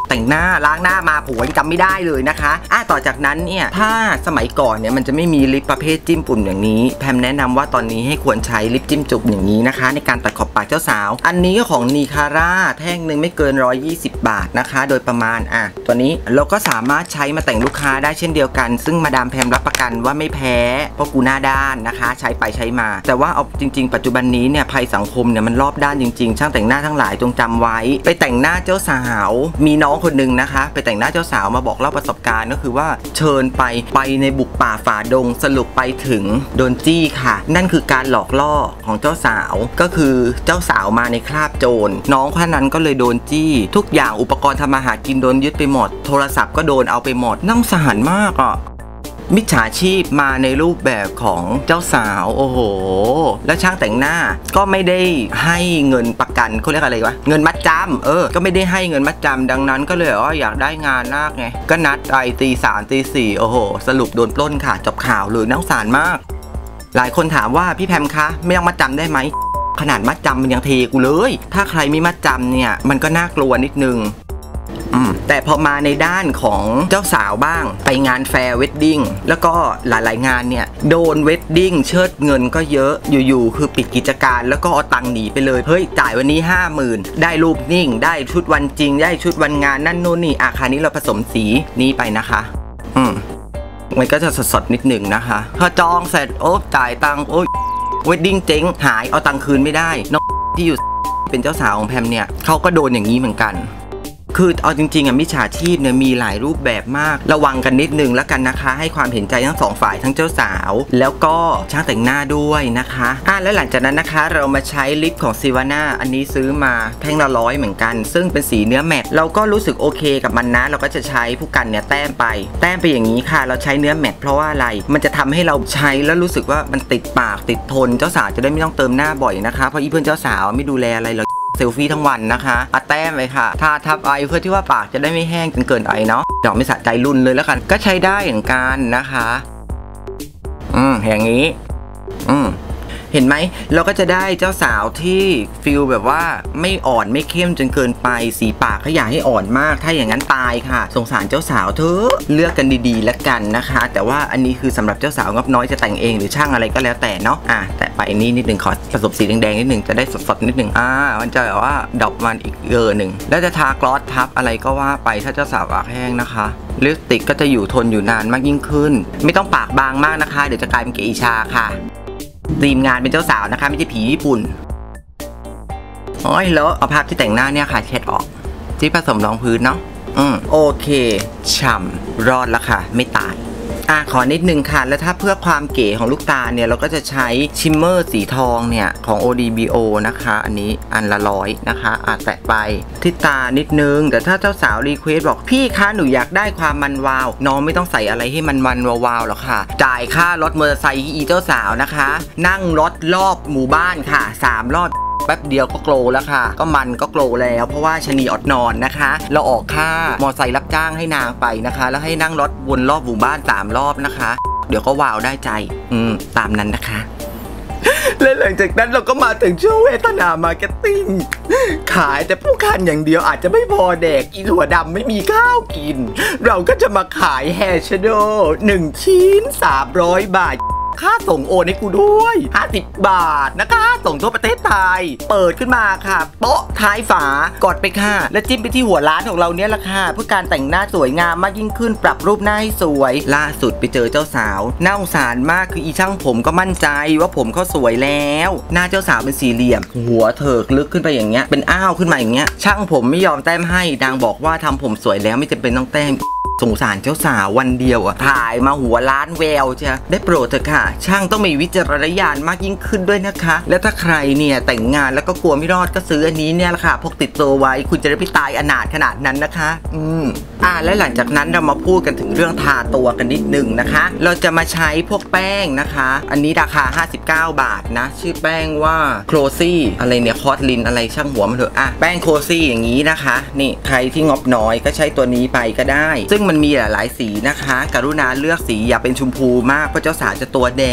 แต่งหน้าล้างหน้ามาผัวยังจำไม่ได้เลยนะคะอ่ะต่อจากนั้นเนี่ยถ้าสมัยก่อนเนี่ยมันจะไม่มีลิปประเภทจิ้มปุ่มอย่างนี้แพมแนะนำว่าตอนนี้ให้ควรใช้ลิปจิ้มจุ่มอย่างนี้นะคะในการตัดขอบปากเจ้าสาวอันนี้ก็ของนีคาร่าแท่งหนึ่งไม่เกินหนึ่งร้อยยี่สิบบาทนะคะโดยประมาณอ่ะตัวนี้เราก็สามารถใช้มาแต่งลูกค้าได้เช่นเดียวกันซึ่งมาดามแพมรับประกันว่าไม่แพ้เพราะกูหน้าด้านนะคะใช้ไปใช้มาแต่ว่าเอาจริงๆปัจจุบันนี้เนี่ยภัยสังคมเนี่ยมันรอบด้านจริงๆช่างแต่งหน้าทั้งหลายจงจำไว้ไปแต่งหน้าเจ้าสาวมีน้องคนนึงนะคะไปแต่งหน้าเจ้าสาวมาบอกเล่าประสบการณ์ก็คือว่าเชิญไปไปในบุกป่าฝ่าดงสรุปไปถึงโดนจี้ค่ะนั่นคือการหลอกล่อของเจ้าสาวก็คือเจ้าสาวมาในคราบโจรน้องคนนั้นก็เลยโดนจี้ทุกอย่างอุปกรณ์ทำมาหากินโดนยึดไปหมดโทรศัพท์ก็โดนเอาไปหมดน่าสงสารมากอ่ะมิจฉาชีพมาในรูปแบบของเจ้าสาวโอ้โหแล้วช่างแต่งหน้าก็ไม่ได้ให้เงินประกันเขาเรียกอะไรวะเงินมัดจำเออก็ไม่ได้ให้เงินมัดจำดังนั้นก็เลยอ๋ออยากได้งานมากไงก็นัดไปตีสามตีสี่โอ้โหสรุปโดนปล้นค่ะจบข่าวเลยน่าสงสารมากหลายคนถามว่าพี่แพมคะไม่ต้องมัดจำได้ไหมขนาดมัดจำมันยังเทกูเลยถ้าใครไม่มัดจำเนี่ยมันก็น่ากลัวนิดนึงแต่พอมาในด้านของเจ้าสาวบ้างไปงานแฟร์เวดดิ้งแล้วก็หลายๆงานเนี่ยโดนเวดดิ้งเชิดเงินก็เยอะอยู่ๆคือปิดกิจการแล้วก็เอาตังค์หนีไปเลยเฮ้ยจ่ายวันนี้ห้าหมื่นได้รูปนิ่งได้ชุดวันจริงได้ชุดวันงานนั่นนู่นนี่อาคารนี้เราผสมสีนี้ไปนะคะอืมมันก็จะสดๆนิดหนึ่งนะคะพอจองเสร็จโอ้จ่ายตังค์โอ้ยเวดดิ้งเจ๊งหายเอาตังค์คืนไม่ได้น้องที่อยู่เป็นเจ้าสาวของแพมเนี่ยเขาก็โดนอย่างนี้เหมือนกันคือเอาจริงๆอ่ะมิจฉาชีพเนี่ยมีหลายรูปแบบมากระวังกันนิดนึงแล้วกันนะคะให้ความเห็นใจทั้งสองฝ่ายทั้งเจ้าสาวแล้วก็ช่างแต่งหน้าด้วยนะคะอ่ะแล้วหลังจากนั้นนะคะเรามาใช้ลิปของซิวาน่าอันนี้ซื้อมาแท่งละร้อยเหมือนกันซึ่งเป็นสีเนื้อแมตต์เราก็รู้สึกโอเคกับมันนะเราก็จะใช้ผู้กันเนี่ยแต้มไปแต้มไปอย่างนี้ค่ะเราใช้เนื้อแมตต์เพราะว่าอะไรมันจะทำให้เราใช้แล้วรู้สึกว่ามันติดปากติดทนเจ้าสาวจะได้ไม่ต้องเติมหน้าบ่อยนะคะเพราะอีเพื่อนเจ้าสาวไม่ดูแลอะไรเราเซลฟี่ทั้งวันนะคะอัดแต้มเลยค่ะทาทับไอเพื่อที่ว่าปากจะได้ไม่แห้งจนเกินไอเนาะดอกไม่สะใจรุนเลยแล้วกันก็ใช้ได้เหมือนกันนะคะอืมอย่างนี้อืมเห็นไหมเราก็จะได้เจ้าสาวที่ฟิลแบบว่าไม่อ่อนไม่เข้มจนเกินไปสีปากก็อยากให้อ่อนมากถ้าอย่างนั้นตายค่ะสงสารเจ้าสาวเธอเลือกกันดีๆแล้วกันนะคะแต่ว่าอันนี้คือสำหรับเจ้าสาวงบน้อยจะแต่งเองหรือช่างอะไรก็แล้วแต่เนาะอ่ะแต่ไปนี่นิดนึงขอผสมสีแดงๆนิดนึงจะได้สดๆนิดนึงอ่ามันจะแบบว่าดอกมันอีกเกอหนึ่งแล้วจะทากลอสทับอะไรก็ว่าไปถ้าเจ้าสาวปากแห้งนะคะลิปสติกก็จะอยู่ทนอยู่นานมากยิ่งขึ้นไม่ต้องปากบางมากนะคะเดี๋ยวจะกลายเป็นเกอิชาค่ะทีมงานเป็นเจ้าสาวนะคะไม่ใช่ผีญี่ปุ่นโอ้ยแล้วเอาภาพที่แต่งหน้าเนี่ยค่ะเช็ดออกที่ผสมรองพื้นเนาะอืมโอเคฉ่ำรอดแล้วค่ะไม่ตายอ่ะขอนิดนึงค่ะแล้วถ้าเพื่อความเก๋ของลูกตาเนี่ยเราก็จะใช้ชิมเมอร์สีทองเนี่ยของ โอ ดี บี โอ นะคะอันนี้อันละร้อยนะคะอ่ะแตะไปที่ตานิดนึงแต่ถ้าเจ้าสาวรีเควสบอกพี่คะหนูอยากได้ความมันวาวน้องไม่ต้องใส่อะไรให้มันมันวาวๆหรอกค่ะจ่ายค่ารถมอเตอร์ไซค์อีเจ้าสาวนะคะนั่งรถรอบหมู่บ้านค่ะสามรอบแป๊บเดียวก็โกลแล้วค่ะก็มันก็โกลแล้วเพราะว่าชะนีอดนอนนะคะเราออกค่ามอไซค์รับจ้างให้นางไปนะคะแล้วให้นั่งรถวนรอบหมู่บ้านสามรอบนะคะเดี๋ยวก็ว้าวได้ใจอืมตามนั้นนะคะและหลังจากนั้นเราก็มาถึงช่วงเวทนามาร์เก็ตติ้งขายแต่ผู้คันอย่างเดียวอาจจะไม่พอแดกอีถั่วดำไม่มีข้าวกินเราก็จะมาขายแฮร์ชโดว์หนึ่งชิ้นสามร้อยบาทค่าส่งโอนให้กูด้วยห้าสิบบาทนะคะส่งทั่วประเทศไทยเปิดขึ้นมาค่ะโป๊ะท้ายฝากดไปค่ะแล้วจิ้มไปที่หัวร้านของเราเนี่ยแหละค่ะเพื่อการแต่งหน้าสวยงามมากยิ่งขึ้นปรับรูปหน้าให้สวยล่าสุดไปเจอเจ้าสาวน่าสงสารมากคืออีช่างผมก็มั่นใจว่าผมเขาสวยแล้วหน้าเจ้าสาวเป็นสี่เหลี่ยมหัวเถิกลึกขึ้นไปอย่างเงี้ยเป็นอ้าวขึ้นมาอย่างเงี้ยช่างผมไม่ยอมแต้มให้นางบอกว่าทำผมสวยแล้วไม่จำเป็นต้องแต้มสงสารเจ้าสาววันเดียวอะถ่ายมาหัวล้านแววจะได้โปรดเถอะค่ะช่างต้องมีวิจารณญาณมากยิ่งขึ้นด้วยนะคะและถ้าใครเนี่ยแต่งงานแล้วก็กลัวไม่รอดก็ซื้ออันนี้เนี่ยแหละค่ะพกติดตัวไว้คุณจะได้ไม่ตายอนาถขนาดนั้นนะคะอืมอ่าและหลังจากนั้นเรามาพูดกันถึงเรื่องทาตัวกันนิดนึงนะคะเราจะมาใช้พวกแป้งนะคะอันนี้ราคาห้าสิบเก้าบาทนะชื่อแป้งว่าโคลซี่อะไรเนี่ยคอสลินอะไรช่างหัวมันเถอะอ่ะแป้งโคลซี่อย่างนี้นะคะนี่ใครที่งบน้อยก็ใช้ตัวนี้ไปก็ได้ซึ่งมันมีหลายสีนะคะกรุณาเลือกสีอย่าเป็นชมพูมากเพราะเจ้าสาวจะตัวแดง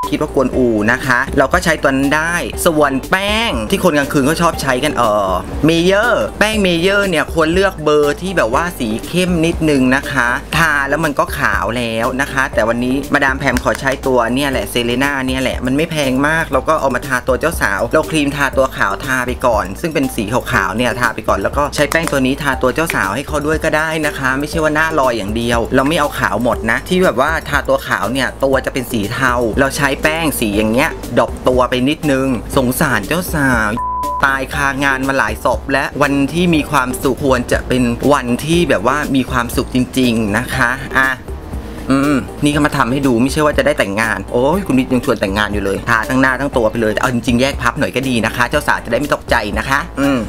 คิดว่ากวนอูนะคะเราก็ใช้ตัวนั้นได้ส่วนแป้งที่คนกลางคืนก็ชอบใช้กันเออเมเยอร์แป้งเมเยอร์เนี่ยควรเลือกเบอร์ที่แบบว่าสีเข้มนิดนึงนะคะทาแล้วมันก็ขาวแล้วนะคะแต่วันนี้มาดามแพมขอใช้ตัวเนี่ยแหละเซเลน่าเนี่ยแหละมันไม่แพงมากเราก็เอามาทาตัวเจ้าสาวเราครีมทาตัวขาวทาไปก่อนซึ่งเป็นสีขาวๆเนี่ยทาไปก่อนแล้วก็ใช้แป้งตัวนี้ทาตัวเจ้าสาวให้เขาด้วยก็ได้นะคะไม่ใช่ว่าหน้าลอยอย่างเดียวเราไม่เอาขาวหมดนะที่แบบว่าทาตัวขาวเนี่ยตัวจะเป็นสีเทาเราใช้แป้งสีอย่างเงี้ยดอกตัวไปนิดนึงสงสารเจ้าสาวตายคางานมาหลายศพและวันที่มีความสุขควรจะเป็นวันที่แบบว่ามีความสุขจริงๆนะคะอ่ะอืมนี่ก็มาทำให้ดูไม่ใช่ว่าจะได้แต่งงานโอ้ยคุณนิดยังชวนแต่งงานอยู่เลยทาทั้งหน้าทั้งตัวไปเลยเอาจริงๆแยกพับหน่อยก็ดีนะคะเจ้าสาวจะได้ไม่ตกใจนะคะอืม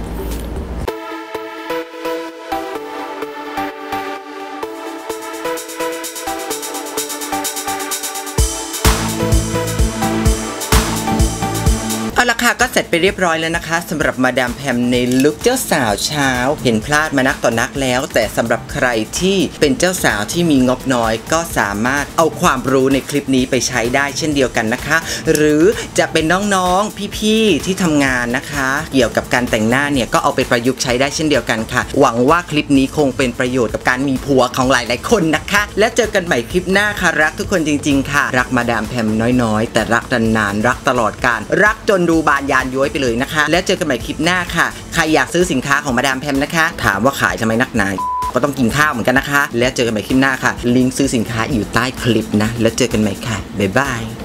เอาละค่ะก็เสร็จไปเรียบร้อยแล้วนะคะสำหรับมาดามแพมในลุคเจ้าสาวเช้าเห็นพลาดมานักต่อนักแล้วแต่สำหรับใครที่เป็นเจ้าสาวที่มีงบน้อยก็สามารถเอาความรู้ในคลิปนี้ไปใช้ได้เช่นเดียวกันนะคะหรือจะเป็นน้องๆพี่ๆที่ทำงานนะคะเกี่ยวกับการแต่งหน้าเนี่ยก็เอาไปประยุกต์ใช้ได้เช่นเดียวกันค่ะหวังว่าคลิปนี้คงเป็นประโยชน์กับการมีผัวของหลายๆคนนะคะแล้วเจอกันใหม่คลิปหน้าค่ะรักทุกคนจริงๆค่ะรักมาดามแพมน้อยๆแต่รักนานๆรักตลอดกาลรักจนดูบานยานย้อยไปเลยนะคะแล้วเจอกันใหม่คลิปหน้าค่ะใครอยากซื้อสินค้าของมาดามแพมนะคะถามว่าขายทำไมนักหนาก็ต้องกินข้าวเหมือนกันนะคะแล้วเจอกันใหม่คลิปหน้าค่ะลิงก์ซื้อสินค้าอยู่ใต้คลิปนะแล้วเจอกันใหม่ค่ะบ๊ายบาย